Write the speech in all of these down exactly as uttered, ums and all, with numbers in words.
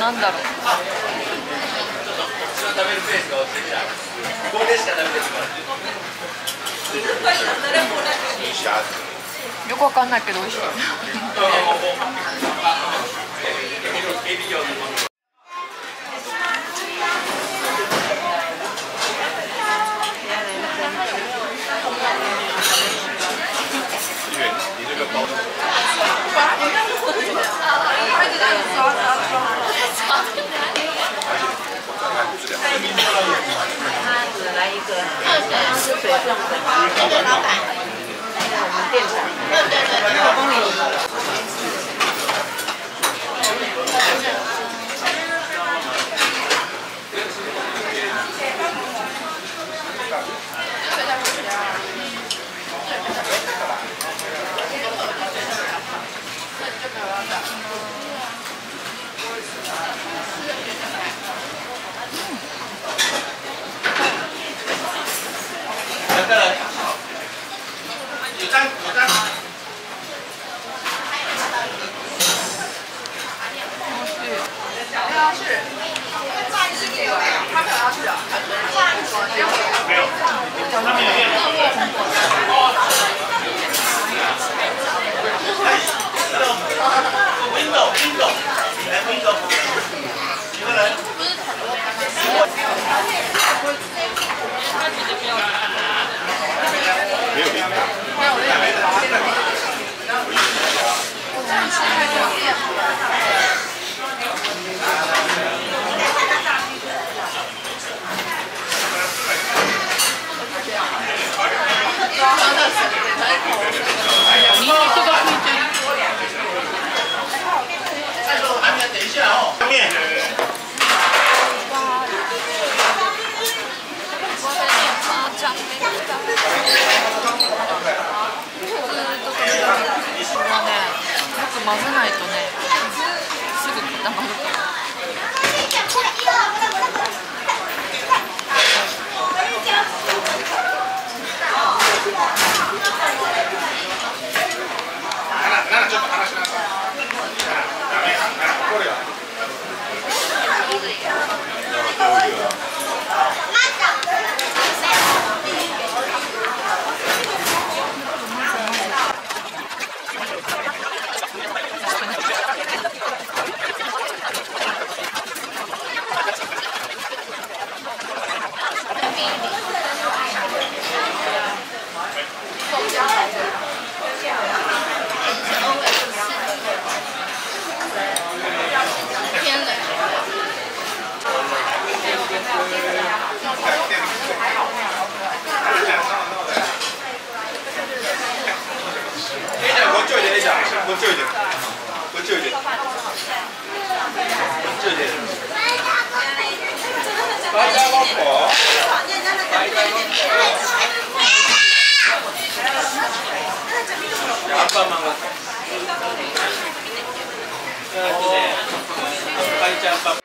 なんだろう。よくわかんないけど美味しい。 来一个，是水冻的，老板，我们店长，六公里。 有张有张。没有，他们有面。Window Window， 来 Window， 几个人？没有名字。等一下哦，面。 混ぜないとね、すぐ固まるから。 ちょっと話しなさい。ダメ、これは。こっちおいで。こっちおいで。こっちおいで。スパイダーごっこ？スパイダーごっこ。アンパンマンごっこ。スパイちゃんパン。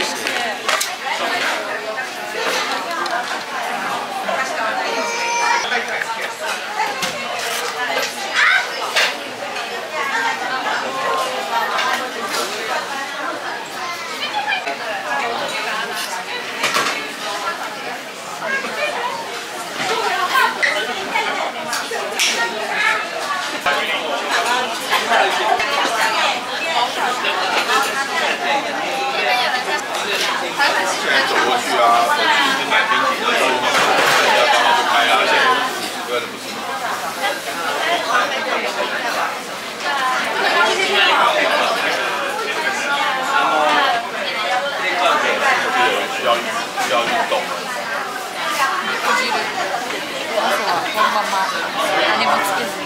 现在走过去啊，手机买冰淇淋的时候，大家刚好就开啊，而且为了不是吗？需要需要运动。 あとはこのまま何もつけずに。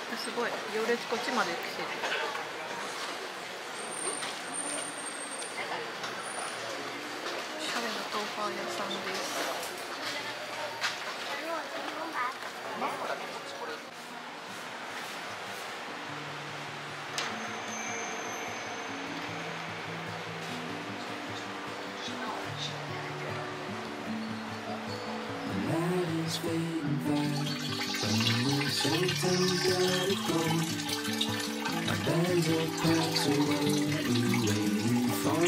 すごい行列こっちまで来てる。おしゃれな豆腐屋さんです。 Sometimes gotta go. Our bags are packed, so what are we waiting for?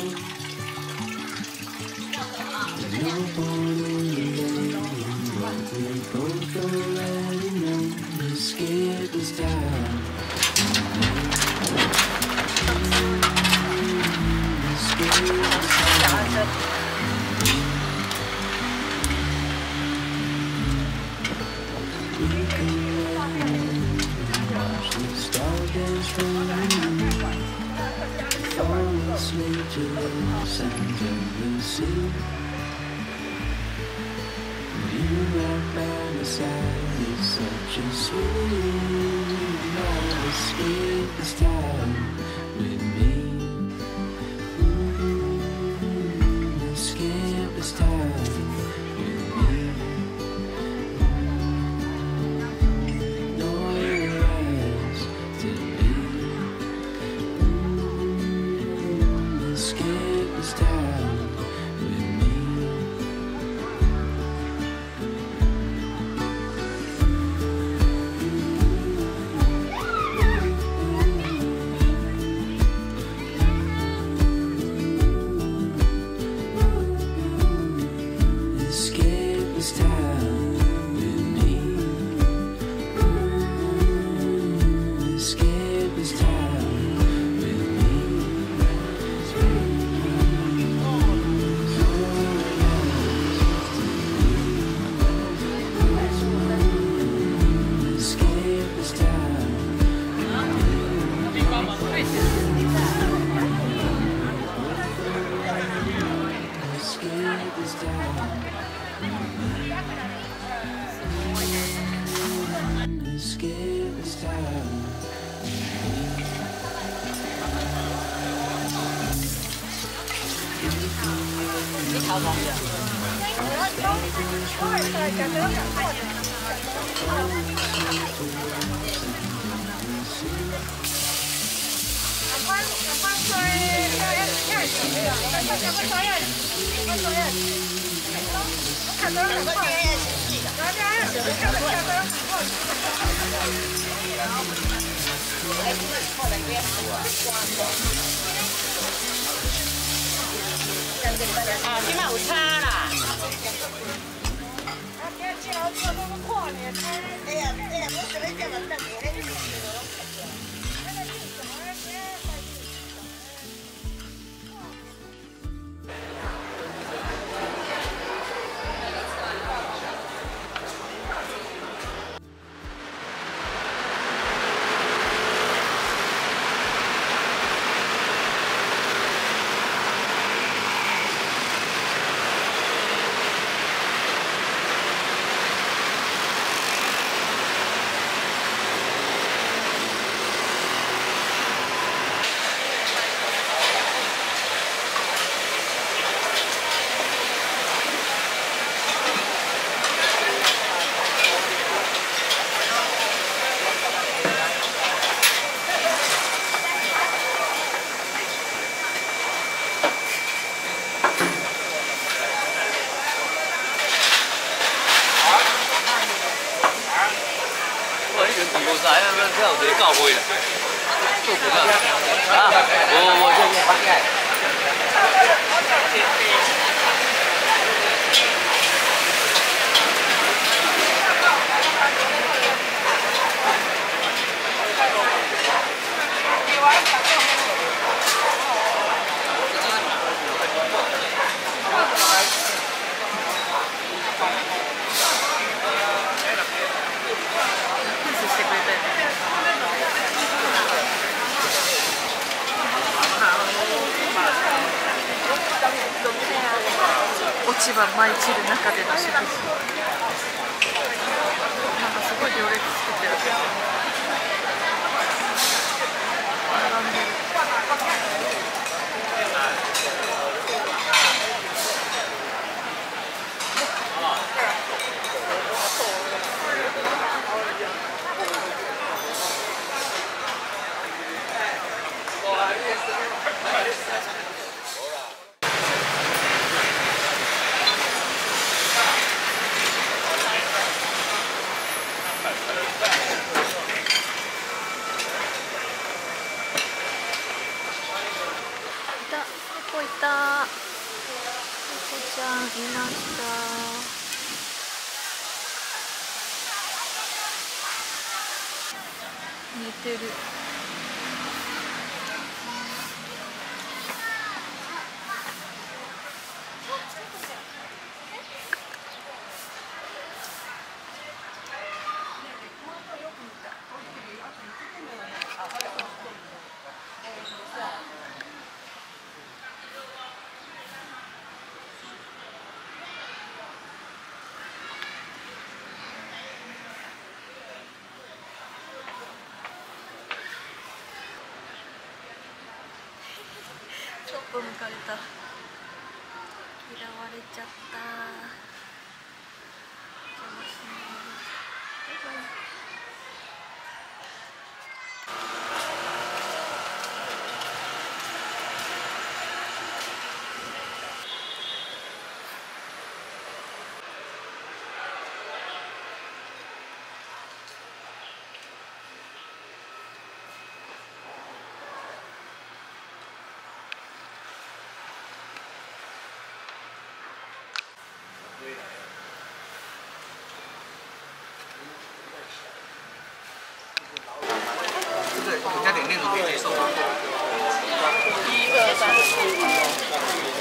There's no point in delaying what we both already know. Escape this time. Escape this time. Fall asleep to the sounds of the sea. You right by my side, it's such a sweet night. Escape this time with me. Mm-hmm. Escape this time with me. Know your eyes to be. Escape this time with me. Escape this time with me. Escape this time with me. Escape this time. Escape this time. Escape this time. 啊，起码有差啦。哎呀，哎呀，我这边这么等这样直接告灰了，做不到啊！我我这边翻盖。 落ち葉舞い散る中での食事、なんかすごい行列作ってるけど。 猫いた。猫ちゃんいました。寝てる。ちょっと抜かれた。嫌われちゃった。邪魔しない。バイバイ。 这个加点面可以接受吗？ 一二三四。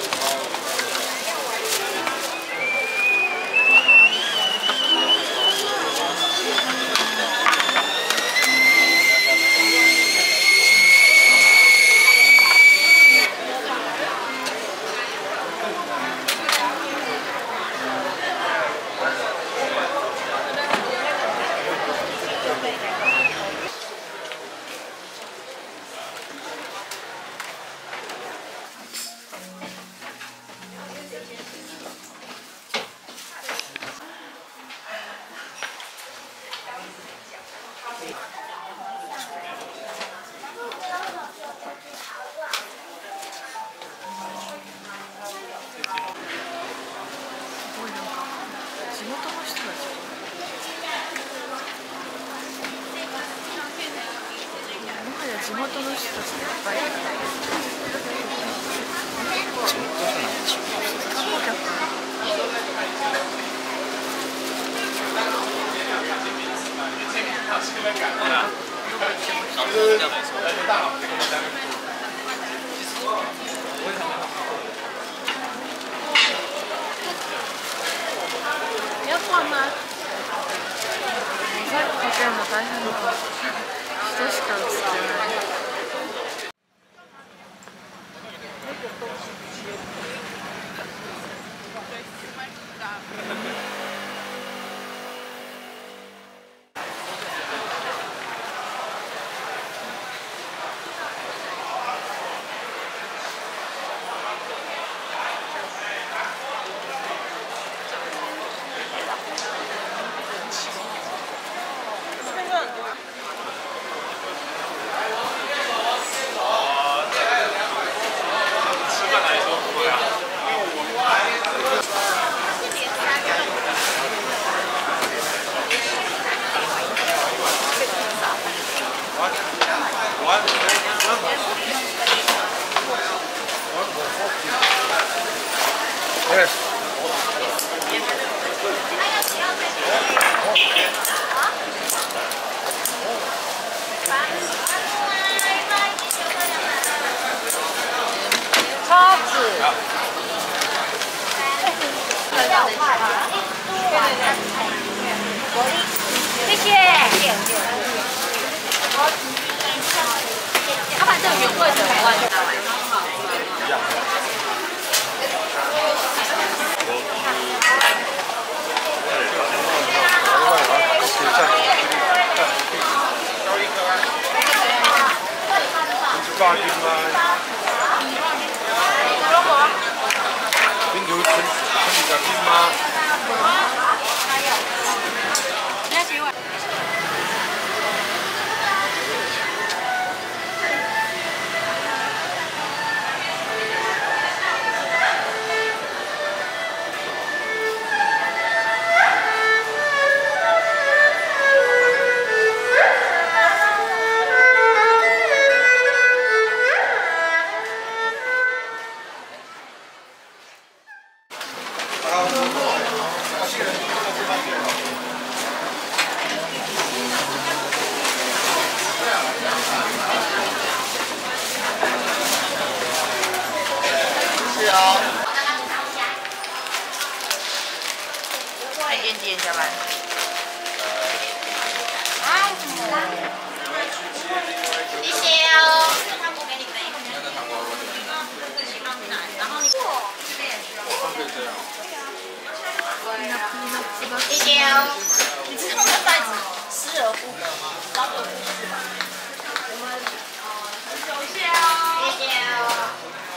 地元の人たちでいっぱいいる。 地元の人なんでしょう。 観光客。 要换吗？ モザイクかけるの大変だ。人しか映ってない。 叉子。谢谢。要不然这个原味的我忘记拿来。 炸金吗？冰球春春炸金吗？ 你要洗碗。 哦。再见几点下班？啊，谢谢哦。糖果给你分一个。然后你谢谢哦。你知道那袋子失而复得吗？老有故事吧？我们谢谢哦。谢谢哦。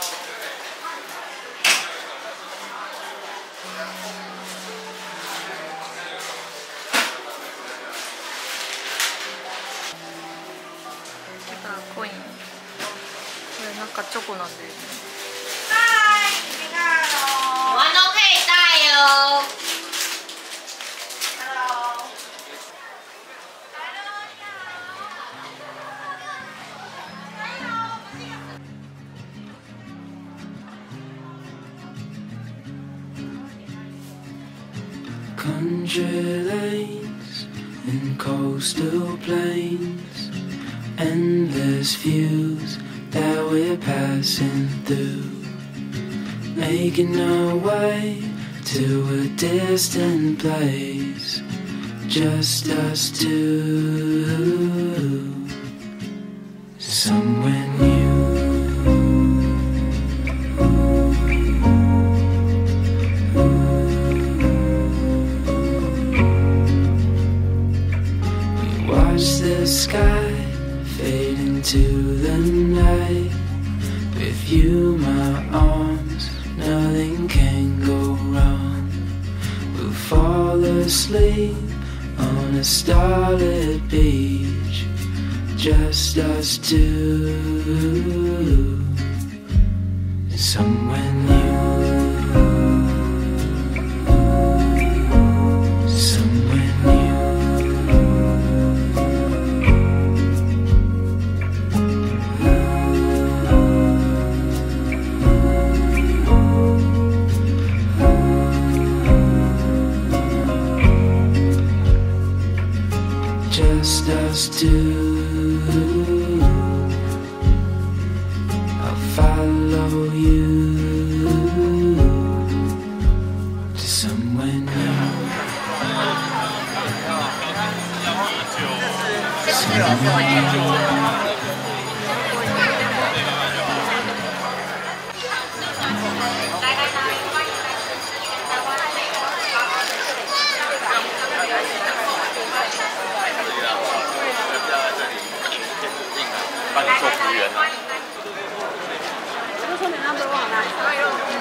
コインこれなんかチョコなんだよね。 嗨，你看哦，玩都可以带哦。Hello。 Country lanes and coastal plains, endless views that we're passing through, making our way to a distant place, just us two, somewhere new. Watch the sky fade into the night. With you, my arms, nothing can go wrong. We'll fall asleep on a starlit beach, just us two, somewhere new. Just us two. I'll follow you to somewhere new. 帮你做服务员啊。 这个说明 number one 啊。